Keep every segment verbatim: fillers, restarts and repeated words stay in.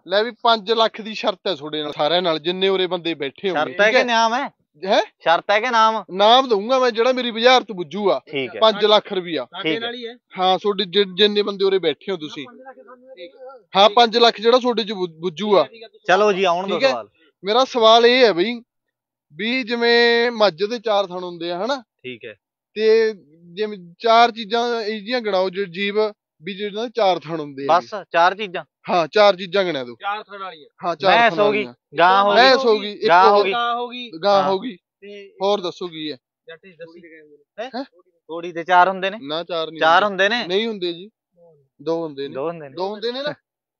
ਲੈ ਵੀ ਪੰਜ ਲੱਖ ਦੀ ਸ਼ਰਤ ਹੈ ਤੁਹਾਡੇ ਨਾਲ ਸਾਰਿਆਂ ਨਾਲ ਜਿੰਨੇ ਉਰੇ ਬੰਦੇ ਬੈਠੇ ਹੋਣਗੇ। ਸ਼ਰਤ ਹੈ ਕਿ ਨਾਮ ਹੈ? ਹੈ ਸ਼ਰਤ ਹੈ ਕਿ ਨਾਮ? ਨਾਮ ਦਊਂਗਾ ਮੈਂ ਜਿਹੜਾ ਮੇਰੀ ਬਾਜ਼ਾਰ ਤੋਂ ਬੁੱਝੂਗਾ। ਠੀਕ ਹੈ ਪੰਜ ਲੱਖ ਰੁਪਇਆ ਹਾਂ ਤੁਹਾਡੇ ਜਿੰਨੇ ਬੰਦੇ ਉਰੇ ਬੈਠੇ ਹੋ ਤੁਸੀਂ। ਹਾਂ ਪੰਜ ਲੱਖ ਜਿਹੜਾ ਤੁਹਾਡੇ ਚ ਬੁੱਝੂਗਾ। ਚਲੋ ਜੀ ਆਉਣ ਦੋ ਸਵਾਲ। ਮੇਰਾ ਸਵਾਲ ਇਹ ਹੈ ਬਈ ਵੀ ਜਿਵੇਂ ਮੱਝ ਦੇ ਚਾਰ ਥਣ ਹੁੰਦੇ ਆ ਹਨਾ। ਠੀਕ ਹੈ। ਤੇ ਜਿਵੇਂ ਚਾਰ ਚੀਜ਼ਾਂ ਇਹ ਜਿਹੀਆਂ ਗਣਾਓ ਜੋ ਜੀਵ ਵੀ ਜਿਹਨਾਂ ਦੇ ਚਾਰ ਥਣ ਹੁੰਦੇ ਆ। ਬਸ ਚਾਰ ਚੀਜ਼ਾਂ? ਹਾਂ ਚਾਰ ਚੀਜ਼ਾਂ ਗਿਣਾ ਦੋ। ਚਾਰ ਥਣ ਵਾਲੀਆਂ। ਹਾਂ ਚਾਰ ਥਣ ਹੋ ਗਈ, ਗਾਂ ਹੋ ਗਈ, ਭੈਂਸ ਹੋ ਗਈ, ਗਾਂ ਹੋ ਗਈ, ਗਾਂ ਹੋ ਗਈ, ਗਾਂ ਹੋ ਗਈ। ਹੋਰ ਦੱਸੋ ਕੀ ਹੈ? ਹੈ ਥੋੜੀ ਤੇ ਚਾਰ ਹੁੰਦੇ ਨੇ ਨਾ ਚਾਰ ਨਹੀਂ ਚਾਰ ਹੁੰਦੇ ਨੇ ਨਹੀਂ ਹੁੰਦੇ ਜੀ ਦੋ ਹੁੰਦੇ ਨੇ ਦੋ ਹੁੰਦੇ ਨੇ ਦੋ ਹੁੰਦੇ ਨੇ ਨਾ।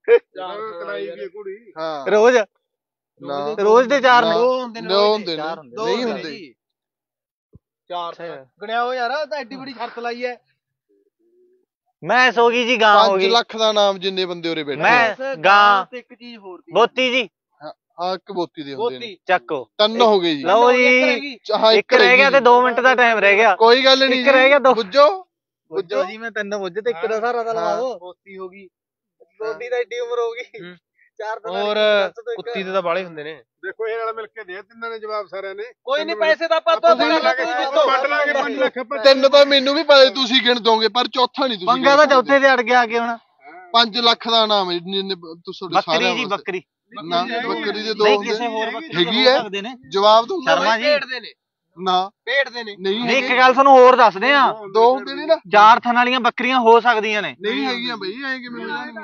ਹਾਂ ਰੋਜ਼ ਰੋਜ਼ ਦੇ ਚਾਰ ਨੇ ਦੋ ਹੁੰਦੇ ਨੇ ਦੋ ਹੁੰਦੇ ਨੇ ਨਹੀਂ ਹੁੰਦੇ ਚਾਰ ਗਣਿਆ ਹੋ ਯਾਰ ਤਾਂ ਐਡੀ ਬੜੀ ਸ਼ਰਤ ਲਾਈ ਐ। ਮੈਂ ਸੋ ਗਈ ਜੀ ਗਾਂ ਹੋ ਗਈ। ਪੰਜ ਲੱਖ ਦਾ ਨਾਮ ਜਿੰਨੇ ਬੰਦੇ ਉਰੇ ਬੈਠੇ ਮੈਂ ਗਾਂ ਤੇ ਇੱਕ ਚੀਜ਼ ਹੋਰ ਸੀ ਬੋਤੀ ਜੀ। ਹਾਂ ਇੱਕ ਬੋਤੀ ਦੇ ਹੁੰਦੇ ਨੇ। ਚੱਕੋ ਤਿੰਨ ਹੋ ਗਏ ਜੀ। ਲਓ ਜੀ ਇੱਕ ਰਹਿ ਗਿਆ ਤੇ ਦੋ ਮਿੰਟ ਦਾ ਟਾਈਮ ਰਹਿ ਗਿਆ। ਕੋਈ ਗੱਲ ਨਹੀਂ ਇੱਕ ਰਹਿ ਗਿਆ ਦੋ। ਬੁੱਝੋ ਬੁੱਝੋ ਜੀ ਮੈਂ ਤਿੰਨ ਬੁੱਝ ਤੇ ਇੱਕ ਦਾ ਸਾਰਾ ਦਾ ਲਵਾ ਦੋ। ਬੋਤੀ ਹੋ ਗਈ ਬੋਤੀ ਦਾ ਏਡੀ ਉਮਰ ਹੋ ਗਈ ਚਾਰ ਤਾਂ ਹੋਰ ਕੁੱਤੀ ਦੇ ਤਾਂ ਬਾਲੇ ਹੁੰਦੇ ਨੇ। ਦੇਖੋ ਇਹ ਨਾਲ ਮਿਲ ਕੇ ਦੇ ਤਿੰਨਾਂ ਨੇ ਜਵਾਬ ਸਾਰਿਆਂ ਨੇ। ਕੋਈ ਨਹੀਂ ਪੈਸੇ ਤਾਂ ਆਪਾਂ ਤੋਂ ਵੰਡ ਲਾਂਗੇ ਪੰਜ ਲੱਖ ਆਪਾਂ। ਤਿੰਨ ਤਾਂ ਮੈਨੂੰ ਵੀ ਪਤਾ ਤੁਸੀਂ ਗਿਣ ਦੋਗੇ ਪਰ ਚੌਥਾ ਨਹੀਂ ਤੁਸੀਂ। ਪੰਗਾ ਤਾਂ ਚੌਥੇ ਤੇ ਅੜ ਗਿਆ ਕਿ ਹੁਣ ਪੰਜ ਲੱਖ ਦਾ ਨਾਮ ਹੈ ਜਿੰਨੇ ਤੁਸੀਂ ਬੱਕਰੀ ਜੀ ਬੱਕਰੀ ਨਾ ਬੱਕਰੀ ਦੇ ਦੋ ਨਹੀਂ ਹੁੰਦੇ ਕਿਸੇ ਹੋਰ ਬੱਕਰੀ ਹੈਗੀ ਹੈ ਸਕਦੇ ਨੇ। ਜਵਾਬ ਦੂੰਗਾ ਸ਼ਰਮਾ ਜੀ ਪੇਟ ਦੇ ਨੇ ਨਾ ਪੇਟ ਦੇ ਨੇ ਨਹੀਂ ਇੱਕ ਗੱਲ ਤੁਹਾਨੂੰ ਹੋਰ ਦੱਸਦੇ ਆ ਦੋ ਹੁੰਦੇ ਨੇ ਨਾ ਚਾਰ ਥਣ ਵਾਲੀਆਂ ਬੱਕਰੀਆਂ ਹੋ ਸਕਦੀਆਂ ਨੇ। ਨਹੀਂ ਹੈਗੀਆਂ ਬਈ ਐ ਕਿਵੇਂ ਹੋ ਜਾਣਗੀਆਂ।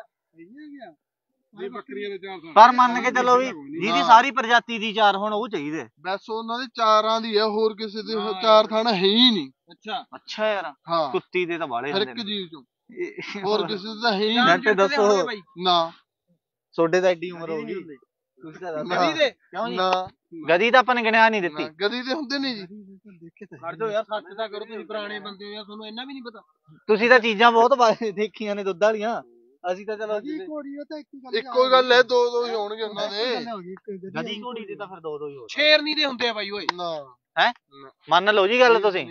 ਇਹ ਬੱਕਰੀਆਂ ਦੇ ਚਾਰ ਪਰ ਮੰਨ ਕੇ ਚੱਲੋ ਵੀ ਜਿਹਦੀ ਸਾਰੀ ਪ੍ਰਜਾਤੀ ਦੀ ਚਾਰ ਹੁਣ ਉਹ ਚਾਹੀਦੇ। ਬਸ ਉਹਨਾਂ ਦੇ ਚਾਰਾਂ ਦੀ ਹੈ ਹੋਰ ਕਿਸੇ ਦੇ ਚਾਰ ਥਣ ਹੈ ਹੀ ਨਹੀਂ। ਅੱਛਾ ਅੱਛਾ ਯਾਰ ਹਾਂ ਕੁੱਤੀ ਦੇ ਤਾਂ ਬਾਲੇ ਹਰ ਹੁੰਦੇ ਇੱਕ ਨੇ ਜੀਵ ਚੋਂ ਹੋਰ ਕਿਸੇ ਦੇ ਤਾਂ ਹੈ ਹੀ ਨਾ ਨਹੀਂ। ਤੇ ਦੱਸੋ ਨਾ ਤੁਹਾਡੇ ਤਾਂ ਐਡੀ ਉਮਰ ਹੋ ਗਈ ਤੁਸੀਂ ਤਾਂ ਗਦੀ ਦੇ ਕਿਉਂ ਜੀ ਨਾ ਗਦੀ ਤਾਂ ਆਪਾਂ ਨੇ ਗਿਣਿਆ ਨਹੀਂ ਦਿੱਤੀ। ਗਦੀ ਦੇ ਹੁੰਦੇ ਨੇ ਜੀ। ਕਰ ਦਿਓ ਯਾਰ ਸੱਚ ਤਾਂ ਕਰੋ ਤੁਸੀਂ ਪੁਰਾਣੇ ਬੰਦੇ ਹੋ ਯਾਰ ਤੁਹਾਨੂੰ ਇੰਨਾ ਵੀ ਨਹੀਂ ਪਤਾ। ਤੁਸੀਂ ਤਾਂ ਚੀਜ਼ਾਂ ਬਹੁਤ ਦੇਖੀਆਂ ਨੇ ਦੁੱਧ ਵਾਲੀਆਂ ਅਸੀਂ ਤਾਂ ਚਲੋ ਇੱਕੋ ਗੱਲ ਹੈ ਦੋ ਦੋ ਹੀ ਹੋਣਗੇ ਉਹਨਾਂ ਦੇ। ਗਦੀ ਘੋੜੀ ਦੇ ਤਾਂ ਫਿਰ ਦੋ ਦੋ ਹੀ ਹੋ ਸ਼ੇਰਨੀ ਦੇ ਹੁੰਦੇ ਆ ਬਾਈ ਓਏ। ਨਾ ਹੈ ਮੰਨ ਲਓ ਜੀ ਗੱਲ ਤੁਸੀਂ।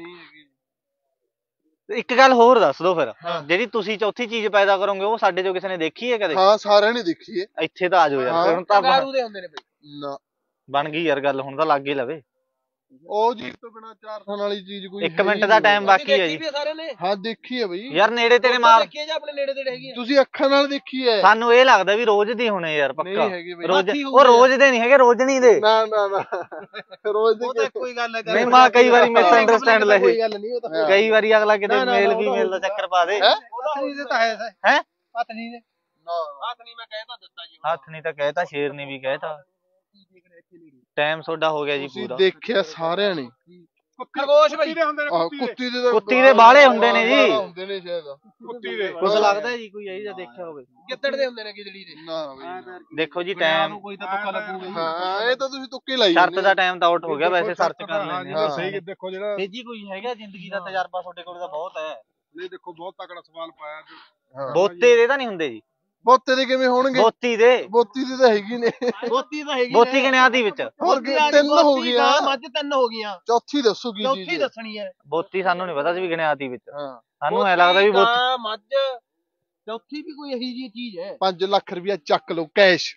ਇੱਕ ਗੱਲ ਹੋਰ ਦੱਸ ਦੋ ਫਿਰ ਜਿਹੜੀ ਤੁਸੀਂ ਚੌਥੀ ਚੀਜ਼ ਪੈਦਾ ਕਰੋਗੇ ਉਹ ਸਾਡੇ ਚੋਂ ਕਿਸੇ ਨੇ ਦੇਖੀ ਹੈ ਕਦੇ? ਹਾਂ ਸਾਰਿਆਂ ਨੇ ਦੇਖੀ ਹੈ। ਇੱਥੇ ਤਾਂ ਆ ਜਾਓ ਯਾਰ ਹੁਣ ਤਾਂ ਗਾਰੂ ਦੇ ਹੁੰਦੇ ਨੇ ਬਾਈ। ਨਾ ਬਣ ਗਈ ਯਾਰ ਗੱਲ ਹੁਣ ਤਾਂ ਲੱਗ ਹੀ ਲਵੇ। ਉਹ ਜੀ ਤੋਂ ਬਿਨਾ ਚਾਰ ਥਣ ਵਾਲੀ ਚੀਜ਼ ਕੋਈ ਇੱਕ ਮਿੰਟ ਦਾ ਟਾਈਮ ਬਾਕੀ ਹੈ ਜੀ। ਹਾਂ ਦੇਖੀ ਹੈ ਬਈ ਯਾਰ ਨੇੜੇ ਤੇਰੇ ਮਾਰ ਦੇਖੀ ਜਾਂ ਆਪਣੇ ਨੇੜੇ ਤੇੜੇ ਹੈਗੀ ਤੁਸੀਂ ਅੱਖਾਂ ਨਾਲ ਦੇਖੀ ਹੈ। ਸਾਨੂੰ ਇਹ ਲੱਗਦਾ ਵੀ ਰੋਜ਼ ਦੀ ਹੋਣੇ ਯਾਰ ਪੱਕਾ। ਨਹੀਂ ਹੈਗੀ ਬਈ ਰੋਜ਼ ਉਹ ਰੋਜ਼ ਦੇ ਨਹੀਂ ਹੈਗੇ ਰੋਜ਼ਣੀ ਦੇ। ਨਾ ਨਾ ਨਾ ਰੋਜ਼ ਉਹ ਦੇ ਤਾਂ ਕੋਈ ਗੱਲ ਹੈ ਨਹੀਂ ਮਾ ਕਈ ਵਾਰੀ ਮਿਸ ਅੰਡਰਸਟੈਂਡ ਲੈ ਕੋਈ ਗੱਲ ਨਹੀਂ ਉਹ ਤਾਂ ਕਈ ਵਾਰੀ ਅਗਲਾ ਕਿਤੇ ਮੇਲ ਫੀਮੇਲ ਦਾ ਚੱਕਰ ਪਾ ਦੇ। ਪਤਨੀ ਦੇ ਤਾਂ ਹੈ ਹੈ ਪਤਨੀ ਦੇ ਨਾ ਪਤਨੀ ਮੈਂ ਕਹਿ ਤਾਂ ਦਿੱਤਾ ਜੀ। ਹੱਥ ਨਹੀਂ ਤਾਂ ਕਹਿਤਾ ਸ਼ੇਰ ਨੇ ਵੀ ਕਹਿਤਾ। ਟਾਈਮ ਤੁਹਾਡਾ ਹੋ ਗਿਆ ਜੀ ਤੁਸੀਂ ਪੂਰਾ। ਦੇਖਿਆ ਸਾਰਿਆਂ ਨੇ ਖਰਗੋਸ਼ ਬਾਈ ਆਹ ਕੁੱਤੀ ਦੇ ਕੁੱਤੀ ਦੇ ਬਾਲੇ ਹੁੰਦੇ ਨੇ ਜੀ। ਹੁੰਦੇ ਨੇ ਸ਼ਾਇਦ ਕੁੱਤੀ ਦੇ ਕੁਝ ਲੱਗਦਾ ਜੀ ਕੋਈ ਇਹੀ ਜਿਹਾ ਦੇਖਿਆ ਹੋਵੇ। ਗਿੱਦੜ ਦੇ ਹੁੰਦੇ ਨੇ ਗਿੱਦੜੀ ਦੇ। ਨਾ ਬਈ ਦੇਖੋ ਜੀ ਟਾਈਮ ਕੋਈ ਤਾਂ ਤੁੱਕਾ ਲੱਗੂਗਾ। ਹਾਂ ਇਹ ਤਾਂ ਤੁਸੀਂ ਤੁੱਕੇ ਲਾਈ ਸ਼ਰਤ ਦਾ ਟਾਈਮ ਤਾਂ ਆਊਟ ਹੋ ਗਿਆ ਵੈਸੇ ਸਰਚ ਕਰ ਲੈਣੇ ਹਾਂ ਸਹੀ ਦੇਖੋ ਜਿਹੜਾ ਤੇ ਜੀ ਕੋਈ ਹੈਗਾ ਜ਼ਿੰਦਗੀ ਦਾ ਤਜਰਬਾ ਤੁਹਾਡੇ ਕੋਲ ਤਾਂ ਬਹੁਤ ਹੈ। ਨਹੀਂ ਦੇਖੋ ਬਹੁਤ ਤਕੜਾ ਸਵਾਲ ਪਾਇਆ ਜੀ। ਬੋਤੇ ਦੇ ਤਾਂ ਨਹੀਂ ਹੁੰਦੇ ਜੀ। ਬੋਤੇ ਦੇ ਕਿਵੇਂ ਹੋਣਗੇ? ਬੋਤੀ ਦੇ ਬੋਤੀ ਦੇ ਤਾਂ ਹੈਗੀ ਨੇ। ਬੋਤੀ ਤਾਂ ਹੈਗੀ ਬੋਤੀ ਗਿਣਿਆ ਦੀ ਵਿੱਚ ਹੋਰ ਤਿੰਨ ਹੋ ਗਈਆਂ। ਮੱਝ ਤਿੰਨ ਹੋ ਗਈਆਂ। ਚੌਥੀ ਦੱਸੋ ਕੀ ਚੀਜ਼ ਚੌਥੀ ਦੱਸਣੀ ਹੈ। ਬੋਤੀ ਸਾਨੂੰ ਨਹੀਂ ਪਤਾ ਸੀ ਵੀ ਗਿਣਿਆ ਦੀ ਵਿੱਚ। ਹਾਂ ਸਾਨੂੰ ਐ ਲੱਗਦਾ ਵੀ ਬੋਤੀ ਮੱਝ ਚੌਥੀ ਵੀ ਕੋਈ ਇਹੀ ਜਿਹੀ ਚੀਜ਼ ਹੈ। ਪੰਜ ਲੱਖ ਰੁਪਇਆ ਚੱਕ ਲਓ ਕੈਸ਼।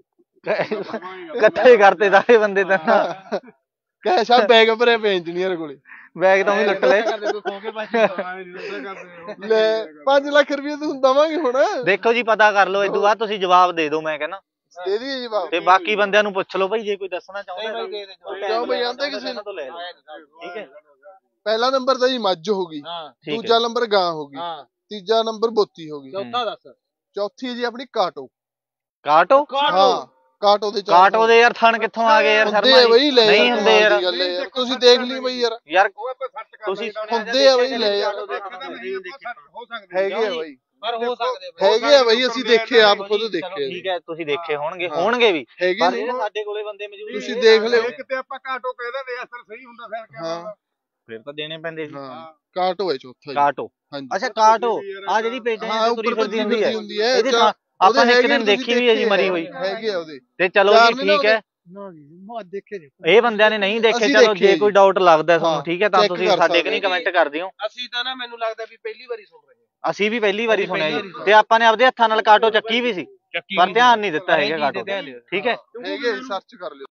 ਇਕੱਠੇ ਕਰਤੇ ਸਾਰੇ ਬੰਦੇ ਤਾਂ ਕੈਸ਼ ਆ ਬੈਗ ਭਰੇ ਪਏ ਇੰਜੀਨੀਅਰ ਕੋਲੇ। ਬੈਗ ਤਾਂ ਵੀ ਲੁੱਟ ਲੈ। ਲੈ ਪੰਜ ਲੱਖ ਰੁਪਏ ਤੁਹਾਨੂੰ ਦਵਾਂਗੇ ਹੁਣ। ਦੇਖੋ ਜੀ ਪਤਾ ਕਰ ਲਓ ਇਦੋਂ ਬਾਅਦ ਤੁਸੀਂ ਜਵਾਬ ਦੇ ਦਿਓ ਮੈਂ ਕਹਿੰਦਾ। ਦੇ ਦਈਏ ਜਵਾਬ ਤੇ ਬਾਕੀ ਬੰਦਿਆਂ ਨੂੰ ਪੁੱਛ ਲਓ ਭਾਈ ਜੇ ਕੋਈ ਦੱਸਣਾ ਚਾਹੁੰਦਾ ਕਿਉਂ ਬਈ ਆਂਦੇ ਕਿਸੇ ਤੋਂ ਲੈ ਲਓ। ਠੀਕ ਹੈ ਪਹਿਲਾ ਨੰਬਰ ਤਾਂ ਜੀ ਮੱਝ ਹੋ ਗਈ। ਦੂਜਾ ਨੰਬਰ ਗਾਂ ਹੋ ਗਈ। ਤੀਜਾ ਨੰਬਰ ਬੋਤੀ ਹੋ ਗਈ। ਚੌਥਾ ਦੱਸ। ਚੌਥੀ ਜੀ ਆਪਣੀ ਕਾਟੋ। ਕਾਟੋ ਹਾਂ ਕਾਟੋ ਦੇ ਕਾਟੋ ਦੇ ਯਾਰ ਥਣ ਕਿੱਥੋਂ ਆ ਗਏ ਯਾਰ ਸ਼ਰਮਾ ਬਈ ਲੈ ਨਹੀਂ ਹੁੰਦੇ ਯਾਰ। ਤੁਸੀਂ ਦੇਖ ਲਈ ਬਈ ਯਾਰ ਯਾਰ ਤੁਸੀਂ ਹੁੰਦੇ ਆ ਬਈ ਲੈ ਯਾਰ ਹੈਗੇ ਆ ਬਈ ਪਰ ਹੋ ਸਕਦੇ ਹੈਗੇ ਆ ਬਈ ਅਸੀਂ ਦੇਖੇ ਆਪ ਖੁਦ ਦੇਖੇ। ਠੀਕ ਹੈ ਤੁਸੀਂ ਦੇਖੇ ਹੋਣਗੇ ਹੋਣਗੇ ਵੀ ਹੈਗੇ ਨੇ ਸਾਡੇ ਕੋਲੇ ਬੰਦੇ ਮੌਜੂਦ ਤੁਸੀਂ ਦੇਖ ਲਿਓ। ਕਿਤੇ ਆਪਾਂ ਕਾਟੋ ਕਹਿ ਦਿੰਦੇ ਅਸਲ ਸਹੀ ਹੁੰਦਾ ਫਿਰ ਕਿਆ ਹਾਂ ਫਿਰ ਤਾਂ ਦੇਣੇ ਪੈਂਦੇ ਸੀ। ਹਾਂ ਕਾਟੋ ਹੈ ਚੌਥਾ ਜੀ। ਕਾਟੋ ਅੱਛਾ ਕਾਟੋ ਆ ਜਿਹੜੀ ਪੇਟਾਂ ਦੀ ਤੁਰੀ ਫਿਰਦੀ ਹੁੰਦੀ ਹੈ ਇਹਦੀ ਆਪਾਂ ਨੇ ਇੱਕ ਦਿਨ ਦੇਖੀ ਵੀ ਹੈ ਜੀ ਮਰੀ ਹੋਈ ਹੈਗੇ ਆ ਉਹਦੇ। ਤੇ ਚਲੋ ਜੀ ਠੀਕ ਹੈ ਇਹ ਬੰਦਿਆਂ ਨੇ ਨਹੀਂ ਦੇਖੇ ਚਲੋ ਜੇ ਕੋਈ ਡਾਊਟ ਲੱਗਦਾ ਤੁਹਾਨੂੰ ਠੀਕ ਹੈ ਤਾਂ ਤੁਸੀਂ ਸਾਡੇ ਕਨੀ ਕਮੈਂਟ ਕਰ ਦਿਓ। ਅਸੀਂ ਤਾਂ ਨਾ ਮੈਨੂੰ ਲੱਗਦਾ ਵੀ ਪਹਿਲੀ ਵਾਰੀ ਸੁਣ ਰਹੇ ਹਾਂ। ਅਸੀਂ ਵੀ ਪਹਿਲੀ ਵਾਰੀ ਸੁਣਿਆ ਜੀ ਤੇ ਆਪਾਂ ਨੇ ਆਪਦੇ ਹੱਥਾਂ ਨਾਲ ਕਾਟੋ ਚੱਕੀ ਵੀ ਸੀ। ਪਰ ਧਿਆਨ ਨਹੀਂ ਦਿੱਤਾ ਹੈਗਾ ਕਾਟੋ ਤੇ, ਠੀਕ ਹੈ। ਹੈਗੇ ਸਰਚ ਕਰ ਲਿਓ।